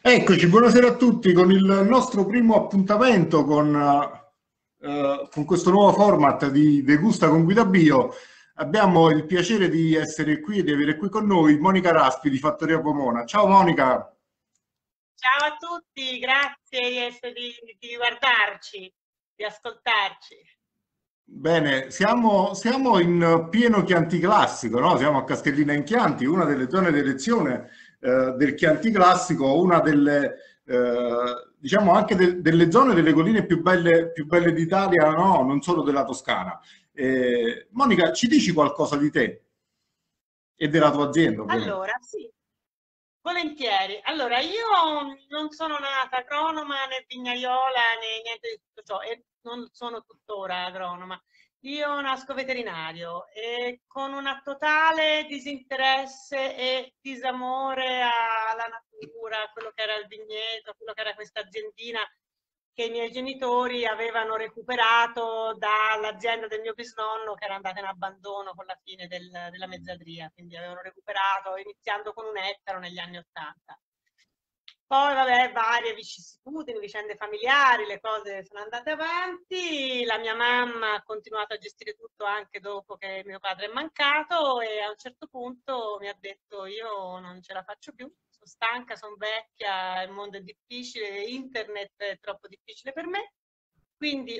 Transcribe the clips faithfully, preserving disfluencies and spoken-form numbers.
Eccoci, buonasera a tutti con il nostro primo appuntamento con, eh, con questo nuovo format di Degusta con Guida Bio. Abbiamo il piacere di essere qui e di avere qui con noi Monica Raspi di Fattoria Pomona. Ciao Monica. Ciao a tutti, grazie di, essere, di, di guardarci, di ascoltarci. Bene, siamo, siamo in pieno Chianti classico, no? Siamo a Castellina in Chianti, una delle zone d'elezione eh, del Chianti classico, una delle, eh, diciamo anche de, delle zone, delle colline più belle, più belle d'Italia, no? Non solo della Toscana. Eh, Monica, ci dici qualcosa di te e della tua azienda, ovviamente? Allora, sì, volentieri. Allora, io non sono nata agronoma né vignaiola né niente di tutto ciò e non sono tuttora agronoma. Io nasco veterinario e con una totale disinteresse e disamore alla natura, a quello che era il vigneto, a quello che era questa aziendina che i miei genitori avevano recuperato dall'azienda del mio bisnonno che era andata in abbandono con la fine del, della mezzadria, quindi avevano recuperato iniziando con un ettaro negli anni Ottanta. Poi, vabbè, varie vicissitudini, vicende familiari, le cose sono andate avanti, la mia mamma ha continuato a gestire tutto anche dopo che mio padre è mancato e a un certo punto mi ha detto io non ce la faccio più, sono stanca, sono vecchia, il mondo è difficile, internet è troppo difficile per me, quindi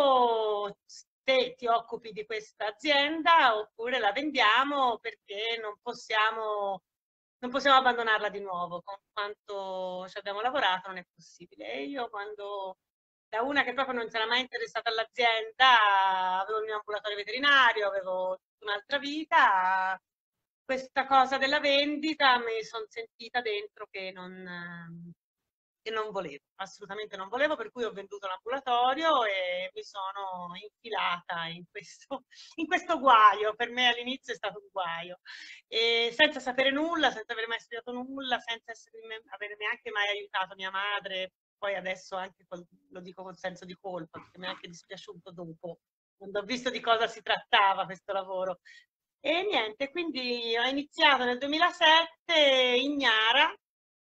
o te ti occupi di questa azienda oppure la vendiamo perché non possiamo non possiamo abbandonarla di nuovo, con quanto ci abbiamo lavorato non è possibile. E io quando, da una che proprio non si era mai interessata all'azienda, avevo il mio ambulatorio veterinario, avevo un'altra vita, questa cosa della vendita mi sono sentita dentro che non, che non volevo, assolutamente non volevo, per cui ho venduto l'ambulatorio e mi sono infilata in questo, in questo guaio. Per me all'inizio è stato un guaio, e senza sapere nulla, senza aver mai studiato nulla, senza essere, aver neanche mai aiutato mia madre. Poi adesso anche col, lo dico con senso di colpa, perché mi è anche dispiaciuto dopo, quando ho visto di cosa si trattava questo lavoro. E niente, quindi ho iniziato nel duemilasette ignara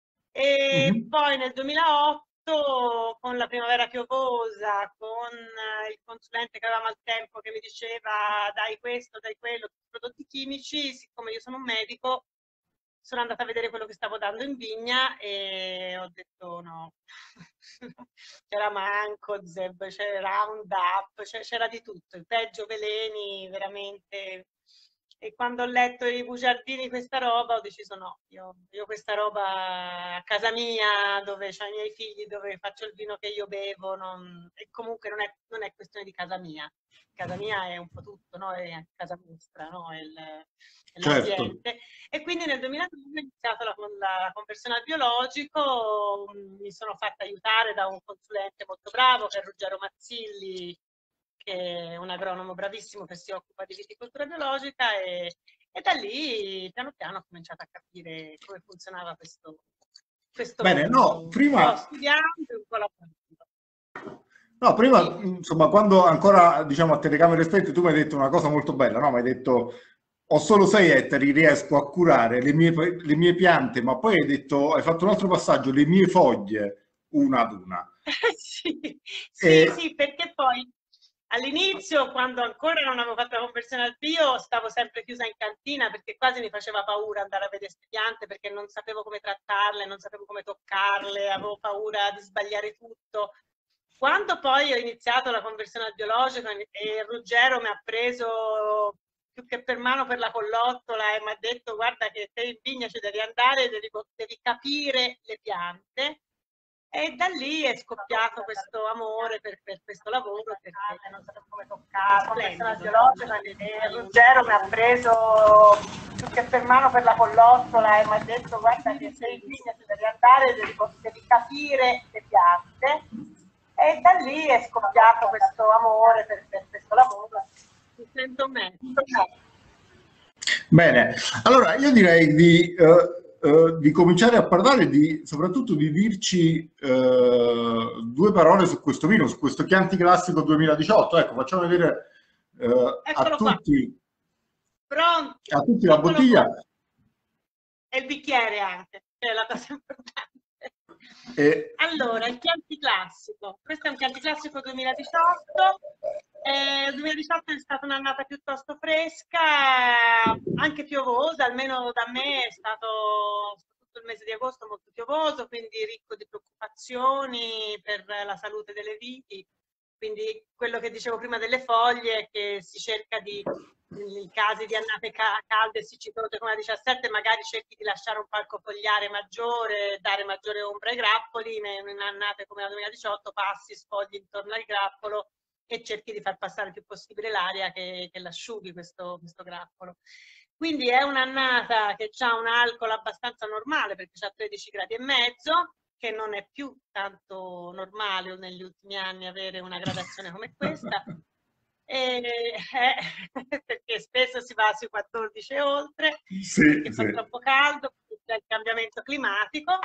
e Mhm. poi nel duemilaotto con la primavera piovosa, con eh, il consulente che avevamo al tempo che mi diceva dai questo, dai quello, prodotti chimici, siccome io sono un medico, sono andata a vedere quello che stavo dando in vigna e ho detto no, c'era Mancozeb, c'era Roundup, c'era di tutto, il peggio veleni, veramente. E quando ho letto i bugiardini questa roba ho deciso no, io, io questa roba a casa mia, dove ho i miei figli, dove faccio il vino che io bevo, non, e comunque non è, non è questione di casa mia. Casa mia è un po' tutto, no? È anche casa nostra, no? È Certo. l'ambiente. E quindi nel duemilanove ho iniziato la, la conversione al biologico, mi sono fatta aiutare da un consulente molto bravo che è Ruggero Mazzilli, che è un agronomo bravissimo che si occupa di viticoltura biologica e, e da lì piano piano ho cominciato a capire come funzionava questo, questo Bene, mondo, no, un po' prima studiando e un po' lavorando. No, prima, Dimmi. insomma, quando ancora, diciamo, a telecamere spente, tu mi hai detto una cosa molto bella, no? Mi hai detto, ho solo sei ettari, riesco a curare le mie, le mie piante, ma poi hai detto, hai fatto un altro passaggio, le mie foglie, una ad una. Sì, E, sì, sì, perché poi all'inizio, quando ancora non avevo fatto la conversione al bio, stavo sempre chiusa in cantina perché quasi mi faceva paura andare a vedere queste piante perché non sapevo come trattarle, non sapevo come toccarle, avevo paura di sbagliare tutto. Quando poi ho iniziato la conversione al biologico e Ruggero mi ha preso più che per mano per la collottola e mi ha detto guarda che te in vigna ci devi andare, devi, devi capire le piante. E da lì è scoppiato questo amore per, per questo lavoro perché non sapevo come toccare, splendido, no? E Ruggero mi ha preso più che per mano per la collottola e mi ha detto guarda che sei in vigna, ci devi andare, devi, devi capire le piante. E da lì è scoppiato questo amore per, per questo lavoro. Mi sento me. bene, allora io direi di, eh, eh, di cominciare a parlare di, soprattutto di dirci eh, due parole su questo vino, su questo Chianti Classico duemiladiciotto. Ecco, facciamo vedere eh, a Eccolo qua. tutti, Pronto. a tutti la Eccolo bottiglia. qua. E il bicchiere anche, che è la cosa importante. E... Allora, il Chianti Classico. Questo è un Chianti Classico duemiladiciotto. Eh, il duemiladiciotto è stata un'annata piuttosto fresca, anche piovosa, almeno da me è stato tutto il mese di agosto molto piovoso, quindi ricco di preoccupazioni per la salute delle viti. Quindi quello che dicevo prima delle foglie è che si cerca di, in casi di annate calde e siccitose come la diciassette, magari cerchi di lasciare un palco fogliare maggiore, dare maggiore ombra ai grappoli, in annate come la duemiladiciotto passi, sfogli intorno al grappolo e cerchi di far passare il più possibile l'aria che, che l'asciughi questo, questo grappolo. Quindi è un'annata che ha un alcol abbastanza normale perché ha tredici gradi e mezzo, che non è più tanto normale negli ultimi anni avere una gradazione come questa, e, eh, perché spesso si va sui quattordici e oltre, sì, perché sì. fa troppo caldo, c'è il cambiamento climatico,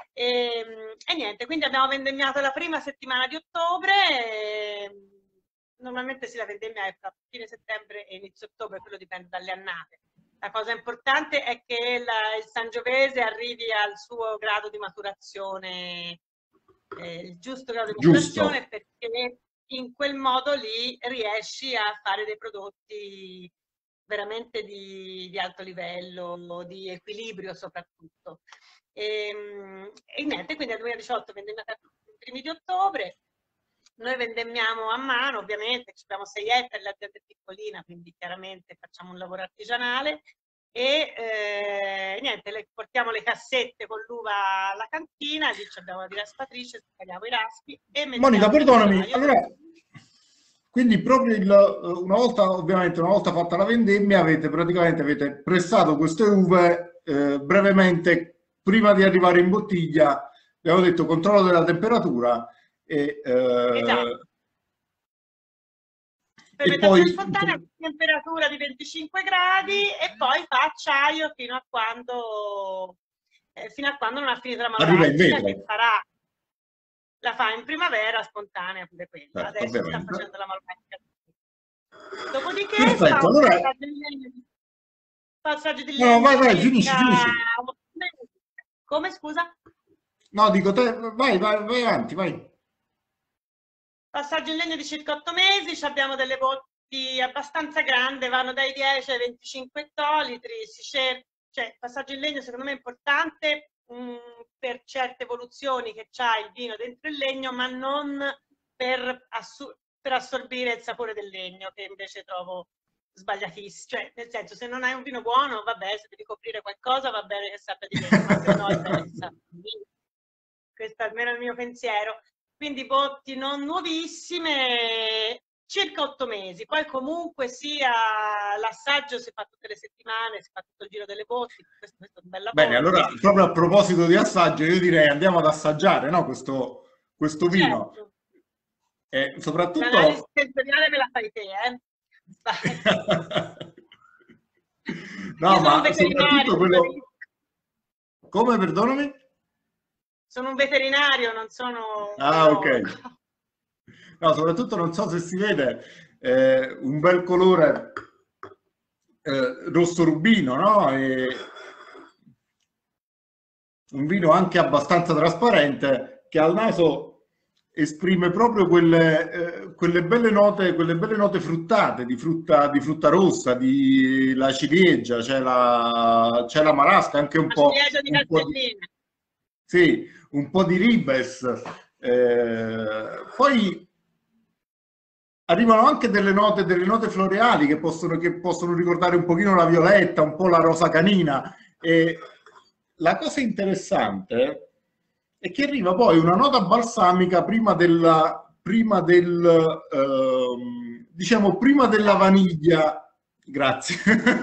e, e niente, quindi abbiamo vendemmiato la prima settimana di ottobre, e, normalmente si la vendemmia tra fine settembre e inizio ottobre, quello dipende dalle annate. La cosa importante è che la, il Sangiovese arrivi al suo grado di maturazione, eh, il giusto grado di maturazione, giusto, perché in quel modo lì riesci a fare dei prodotti veramente di, di alto livello, di equilibrio soprattutto. E, e niente, quindi nel duemiladiciotto vendemmiamo i primi di ottobre. Noi vendemmiamo a mano, ovviamente, abbiamo sei ettari, l'azienda è piccolina, quindi chiaramente facciamo un lavoro artigianale e eh, niente, le, portiamo le cassette con l'uva alla cantina, lì abbiamo la diraspatrice, tagliamo i raspi e mettiamo. Monica, perdonami, allora, quindi proprio il, una volta, ovviamente, una volta fatta la vendemmia, avete praticamente avete pressato queste uve eh, brevemente prima di arrivare in bottiglia, abbiamo detto controllo della temperatura. E, eh, esatto. E poi spontanea a temperatura di venticinque gradi e poi fa acciaio fino a quando eh, fino a quando non ha finito la malolactica, che farà la fa in primavera spontanea pure quella. Certo, adesso ovviamente. Sta facendo la malolactica. Dopodiché perfetto, allora passaggio di legno. No, vai, vai, finisci, finisci. Come, scusa? No, dico te, vai, vai, vai avanti, vai. Passaggio in legno di circa otto mesi, abbiamo delle botti abbastanza grandi, vanno dai dieci ai venticinque ettolitri, si cerca, cioè passaggio in legno secondo me è importante mh, per certe evoluzioni che c'ha il vino dentro il legno, ma non per, per assorbire il sapore del legno, che invece trovo sbagliatissimo, cioè nel senso, se non hai un vino buono, vabbè, se devi coprire qualcosa va bene che sappia di legno, ma se no è bene che sappia di vino. Questo è almeno il mio pensiero. Quindi botti non nuovissime, circa otto mesi. Poi comunque sia l'assaggio si fa tutte le settimane, si fa tutto il giro delle botti. Questo, questo è un bel lavoro. Bene, allora proprio a proposito di assaggio, io direi andiamo ad assaggiare, no, questo, questo vino. Certo. E soprattutto... L'analisi sensoriale me la fai te, eh? No, io ma soprattutto quello... Come, perdonami? Sono un veterinario, non sono... Ah, ok. No, soprattutto non so se si vede eh, un bel colore eh, rosso rubino, no? E un vino anche abbastanza trasparente che al naso esprime proprio quelle, eh, quelle belle note, quelle belle note fruttate, di frutta, di frutta rossa, di la ciliegia, c'è la, c'è la marasca, anche un la po'... ciliegia di un po' di, sì, un po' di ribes. Eh, poi arrivano anche delle note, delle note floreali che possono, che possono ricordare un pochino la violetta, un po' la rosa canina. E la cosa interessante è che arriva poi una nota balsamica prima della, prima del, ehm, diciamo, prima della vaniglia. Grazie.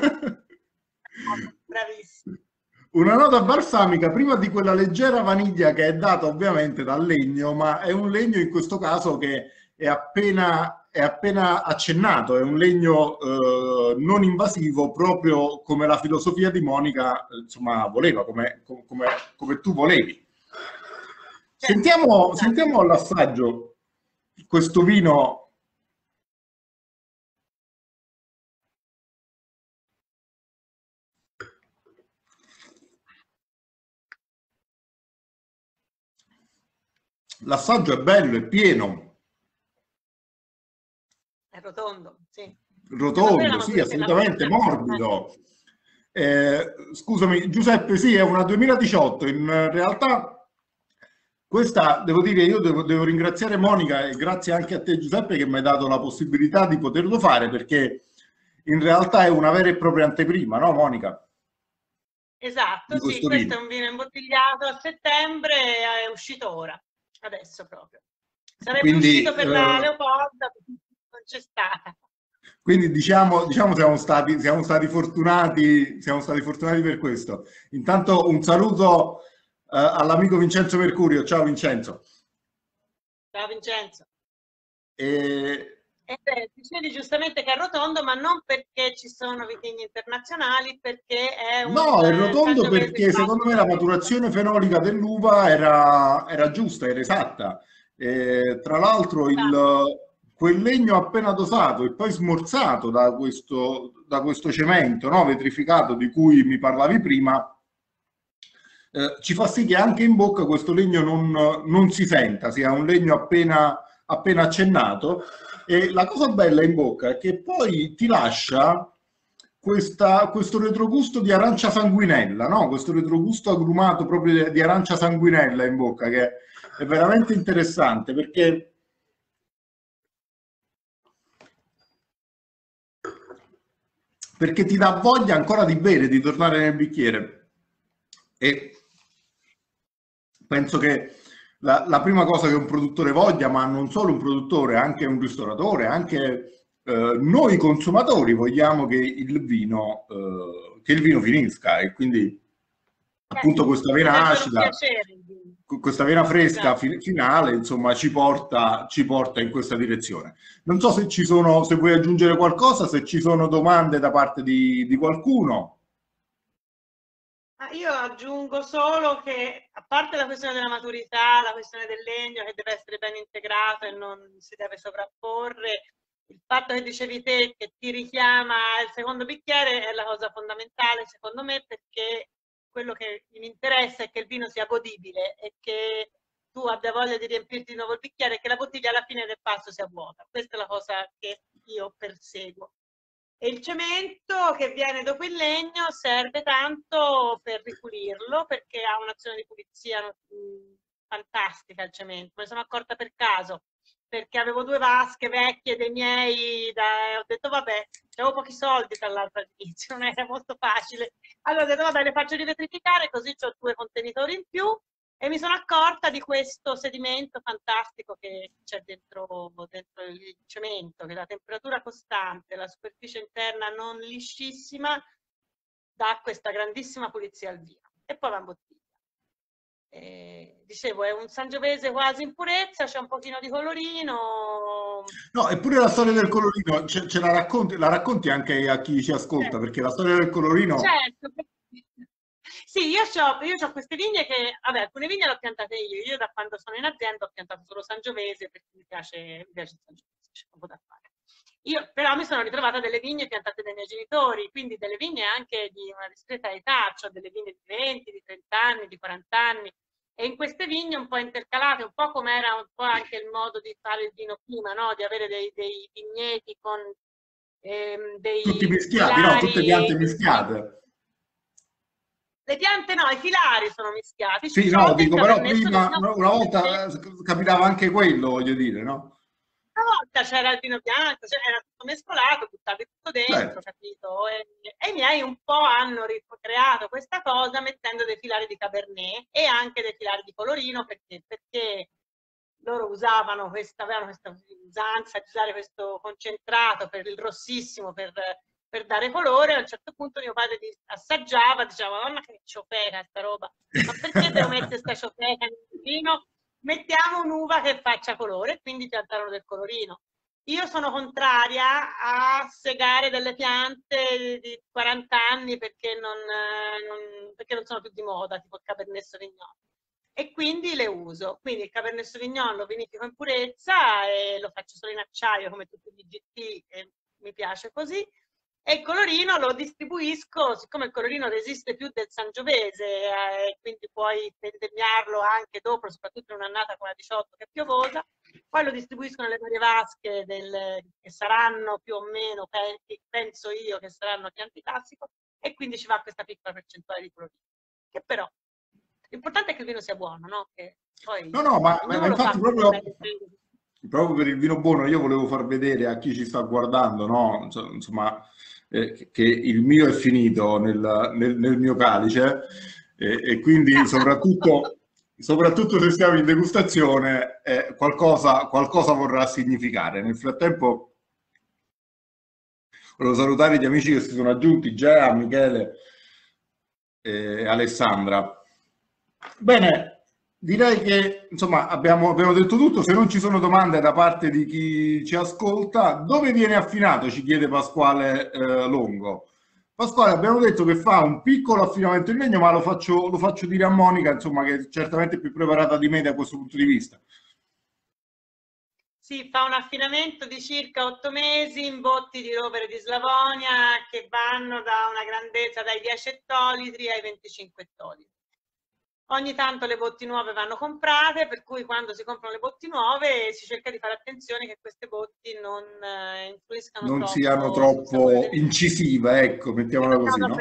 Bravissimo. Una nota balsamica prima di quella leggera vaniglia che è data ovviamente dal legno, ma è un legno in questo caso che è appena, è appena accennato, è un legno eh, non invasivo, proprio come la filosofia di Monica insomma voleva, come, come, come tu volevi. Sentiamo, sentiamo all'assaggio questo vino. l'assaggio è bello, è pieno. È rotondo, sì. Rotondo, sì, assolutamente, morbido. Eh, scusami, Giuseppe, sì, è una duemiladiciotto. In realtà questa, devo dire, io devo, devo ringraziare Monica e grazie anche a te, Giuseppe, che mi hai dato la possibilità di poterlo fare, perché in realtà è una vera e propria anteprima, no, Monica? Esatto, sì, questo è un vino imbottigliato a settembre, è uscito ora, adesso proprio. Sarebbe quindi, uscito per eh, la Leopolda, non c'è stata. Quindi diciamo, diciamo siamo, stati, siamo stati fortunati, siamo stati fortunati per questo. Intanto un saluto eh, all'amico Vincenzo Mercurio. Ciao Vincenzo. Ciao Vincenzo. E... Eh, dicevi giustamente che è rotondo, ma non perché ci sono vitigni internazionali, perché è un... No, è rotondo perché secondo me la maturazione fenolica dell'uva era, era giusta, era esatta. E, tra l'altro il... quel legno appena dosato e poi smorzato da questo, da questo cemento, no, vetrificato di cui mi parlavi prima, eh, ci fa sì che anche in bocca questo legno non, non si senta, sia un legno appena, appena accennato. E la cosa bella in bocca è che poi ti lascia questa, questo retrogusto di arancia sanguinella, no? Questo retrogusto agrumato proprio di arancia sanguinella in bocca, che è veramente interessante perché... perché ti dà voglia ancora di bere, di tornare nel bicchiere. E penso che la, la prima cosa che un produttore voglia, ma non solo un produttore, anche un ristoratore, anche eh, noi consumatori vogliamo che il vino, eh, che il vino finisca, e quindi appunto questa vena acida, questa vena fresca fi finale, insomma, ci porta, ci porta in questa direzione. Non so se ci sono, se vuoi aggiungere qualcosa, se ci sono domande da parte di, di qualcuno. Io aggiungo solo che, a parte la questione della maturità, la questione del legno che deve essere ben integrato e non si deve sovrapporre, il fatto che dicevi te che ti richiama il secondo bicchiere è la cosa fondamentale secondo me, perché quello che mi interessa è che il vino sia godibile e che tu abbia voglia di riempirti di nuovo il bicchiere e che la bottiglia alla fine del passo sia vuota. Questa è la cosa che io perseguo. E il cemento che viene dopo il legno serve tanto per ripulirlo, perché ha un'azione di pulizia mh, fantastica il cemento. Me ne sono accorta per caso, perché avevo due vasche vecchie dei miei, da, ho detto vabbè, avevo pochi soldi tra l'altro all'inizio, non era molto facile. Allora ho detto vabbè, le faccio rivetrificare, così ho due contenitori in più, e mi sono accorta di questo sedimento fantastico che c'è dentro, dentro il cemento, che la temperatura costante, la superficie interna non liscissima, dà questa grandissima pulizia al vino. E poi va in bottiglia. Eh, dicevo, è un sangiovese quasi in purezza, c'è un pochino di colorino. No, eppure la storia del colorino, ce, ce la, racconti, la racconti anche a chi ci ascolta, certo. Perché la storia del colorino... Certo, sì, io ho io ho queste vigne che, vabbè, alcune vigne le ho piantate io, io da quando sono in azienda ho piantato solo sangiovese perché mi piace, mi piace il sangiovese, c'è poco da fare. Io però mi sono ritrovata delle vigne piantate dai miei genitori, quindi delle vigne anche di una discreta età, ho delle vigne di venti, di trenta anni, di quaranta anni, e in queste vigne un po' intercalate, un po' come era un po' anche il modo di fare il vino prima, no? Di avere dei, dei vigneti con ehm, dei tutti mischiati, no? Tutte piante mischiate. Le piante no, i filari sono mischiati. Sì, no, dico, però prima, una volta capitava anche quello, voglio dire, no? Una volta c'era il vino bianco, cioè era tutto mescolato, buttavi tutto dentro, certo. Capito? E, e i miei un po' hanno ricreato questa cosa mettendo dei filari di Cabernet e anche dei filari di colorino, perché, perché loro usavano questa, avevano questa usanza di usare questo concentrato per il rossissimo, per... per dare colore. A un certo punto mio padre assaggiava, diceva madonna che ciofeca sta roba, ma perché devo mettere sta ciofeca nel vino? Mettiamo un'uva che faccia colore, quindi piantarono del colorino. Io sono contraria a segare delle piante di quaranta anni perché non, non, perché non sono più di moda, tipo il Cabernet Sauvignon, e quindi le uso. Quindi il Cabernet Sauvignon lo vinifico in purezza e lo faccio solo in acciaio come tutti i G T, e mi piace così. e il colorino lo distribuisco, siccome il colorino resiste più del Sangiovese, eh, quindi puoi vendemmiarlo anche dopo, soprattutto in un'annata come la diciotto che è piovosa, poi lo distribuisco nelle varie vasche del, che saranno più o meno, penso io, che saranno Chianti Classico, e quindi ci va questa piccola percentuale di colorino, che però l'importante è che il vino sia buono, no? Che poi no, no, ma, ma infatti proprio, proprio per il vino buono io volevo far vedere a chi ci sta guardando, no? Insomma, eh, che il mio è finito nel, nel, nel mio calice eh, e quindi soprattutto, soprattutto se stiamo in degustazione eh, qualcosa, qualcosa vorrà significare. Nel frattempo volevo salutare gli amici che si sono aggiunti, Gea, Michele e Alessandra. Bene, direi che insomma abbiamo, abbiamo detto tutto. Se non ci sono domande da parte di chi ci ascolta, dove viene affinato? Ci chiede Pasquale eh, Longo. Pasquale, abbiamo detto che fa un piccolo affinamento in legno, ma lo faccio, lo faccio dire a Monica, insomma, che è certamente più preparata di me da questo punto di vista. Sì, fa un affinamento di circa otto mesi in botti di rovere di Slavonia che vanno da una grandezza dai dieci ettolitri ai venticinque ettolitri. Ogni tanto le botti nuove vanno comprate, per cui quando si comprano le botti nuove si cerca di fare attenzione che queste botti non eh, influiscano non troppo, siano troppo incisive, ecco, mettiamola così, no?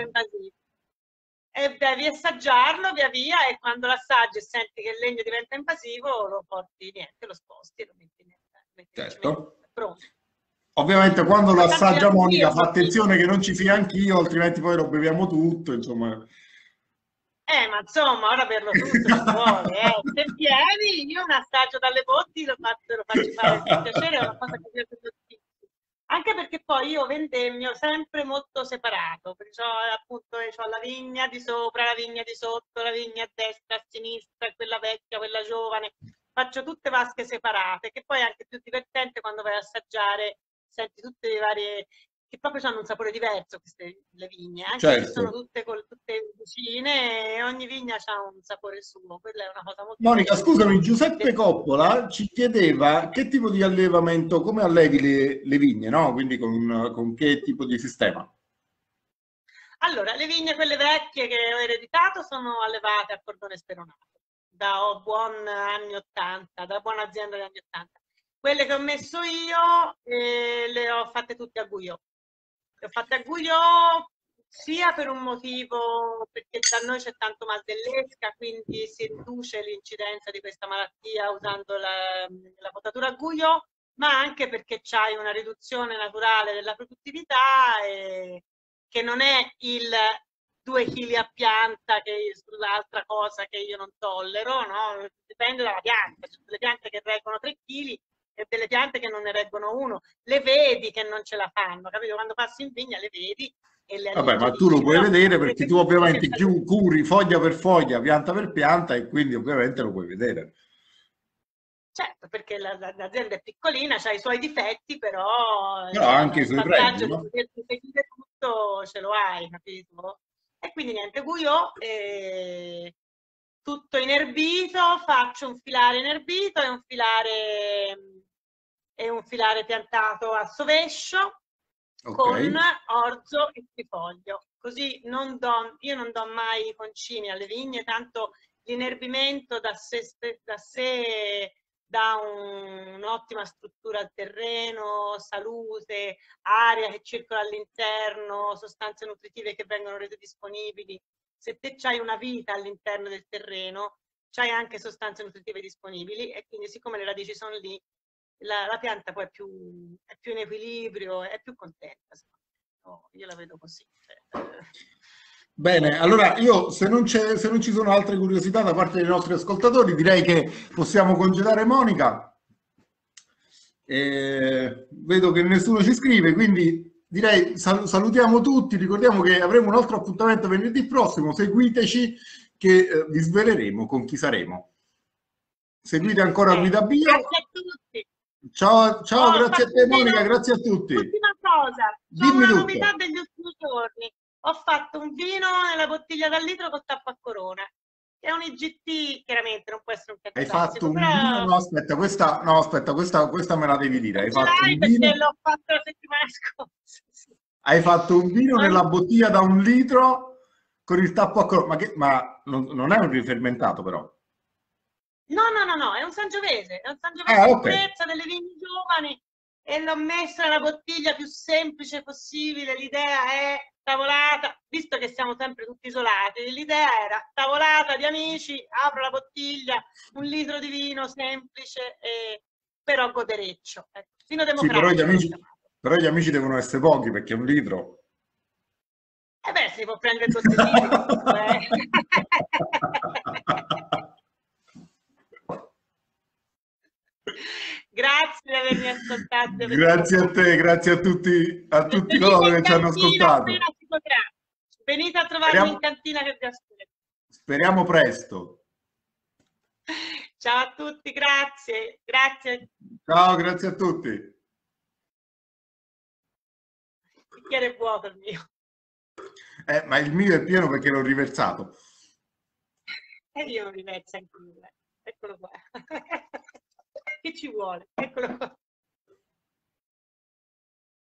E devi assaggiarlo via via e quando l'assaggi e senti che il legno diventa invasivo lo porti, niente, lo sposti e lo metti nel, metti certo. nel cemento. Pronto. Ovviamente quando lo assaggia Monica fa attenzione che non ci sia anch'io, altrimenti poi lo beviamo tutto, insomma. Eh, ma insomma, ora per lo tutto ci vuole, eh. Se vieni, io un assaggio dalle botti lo faccio, lo faccio fare per piacere, è una cosa che piace tutti. Anche perché poi io vendemmio sempre molto separato, perché ho appunto ho la vigna di sopra, la vigna di sotto, la vigna a destra, a sinistra, quella vecchia, quella giovane. Faccio tutte vasche separate, che poi è anche più divertente quando vai a assaggiare, senti tutte le varie... che proprio hanno un sapore diverso queste le vigne, anche certo. Se sono tutte, con, tutte vicine e ogni vigna ha un sapore suo, quella è una cosa molto Monica, bella. Scusami, Giuseppe Coppola ci chiedeva che tipo di allevamento, come allevi le, le vigne, no? Quindi con, con che tipo di sistema? Allora, le vigne quelle vecchie che ho ereditato sono allevate a cordone speronato, da buon anni ottanta, da buona azienda degli anni ottanta. Quelle che ho messo io eh, le ho fatte tutte a Guyot. Le ho fatte a Guyot sia per un motivo, perché da noi c'è tanto mal dell'esca, quindi si riduce l'incidenza di questa malattia usando la, la potatura a Guyot, ma anche perché c'hai una riduzione naturale della produttività e, che non è il due chili a pianta, che è l'altra cosa che io non tollero, no? Dipende dalla pianta, c'è delle piante che reggono tre chili e delle piante che non ne reggono uno, le vedi che non ce la fanno, capito? Quando passi in vigna le vedi e le Vabbè, ma tu lo puoi però vedere perché tu ovviamente curi foglia per foglia, pianta per pianta e quindi ovviamente lo puoi vedere. Certo, perché l'azienda è piccolina, ha i suoi difetti, però, però anche i suoi pregi, no? Di poterti seguire tutto ce lo hai, capito? E quindi niente, Guyot, eh, tutto inerbito, faccio un filare inerbito e un filare, e un filare piantato a sovescio, okay, con orzo e trifoglio. Così non do, io non do mai i concimi alle vigne, tanto l'inerbimento da sé, da sé dà un'ottima struttura al terreno, salute, aria che circola all'interno, sostanze nutritive che vengono rese disponibili. Se te c'hai una vita all'interno del terreno, c'hai anche sostanze nutritive disponibili e quindi siccome le radici sono lì, la, la pianta poi è più, è più in equilibrio, è più contenta. No, io la vedo così. Cioè, Bene, allora io se non, c'è, se non ci sono altre curiosità da parte dei nostri ascoltatori direi che possiamo congedare Monica. E vedo che nessuno ci scrive, quindi direi sal salutiamo tutti, ricordiamo che avremo un altro appuntamento venerdì prossimo, seguiteci che eh, vi sveleremo con chi saremo. Seguite ancora eh, Guida Bio. Grazie a tutti. Ciao, ciao, oh, grazie a te Monica, grazie a tutti. Ultima cosa, c'è una tutto. novità degli ultimi giorni. Ho fatto un vino nella bottiglia da litro con tappo a corona, che è un I G T, chiaramente non può essere un Chianti Classico. Hai fatto un però... vino? No, aspetta, questa, no, aspetta, questa, questa me la devi dire. Hai fatto un perché vino? l'ho fatto la settimana scorsa. Hai fatto un vino nella bottiglia da un litro con il tappo a corona, ma, che, ma non, non è un rifermentato però? No, no, no, no, è un Sangiovese, è un Sangiovese Ah, di ok. purezza delle vigne giovani e l'ho messo nella bottiglia più semplice possibile. L'idea è tavolata, visto che siamo sempre tutti isolati, l'idea era tavolata di amici, apro la bottiglia, un litro di vino semplice, e, però godereccio. Ecco, vino Sì, però gli, democratico l'ho amici, chiamato. però gli amici devono essere pochi perché un litro. Eh beh, si può prendere botteghini comunque. Eh. Grazie di avermi ascoltato. Di avermi Grazie a ascoltato. te, grazie a tutti, a tutti Venite coloro in che ci hanno cantina ascoltato. appena si potrà. Venite a trovarmi Speriamo, in cantina che vi aspetto. speriamo presto. Ciao a tutti, grazie. Grazie. Ciao, grazie a tutti. Il bicchiere è vuoto il mio. Eh, ma il mio è pieno perché l'ho riversato. E io lo riverso anche io. Eccolo qua. Che ci vuole? Eccolo qua.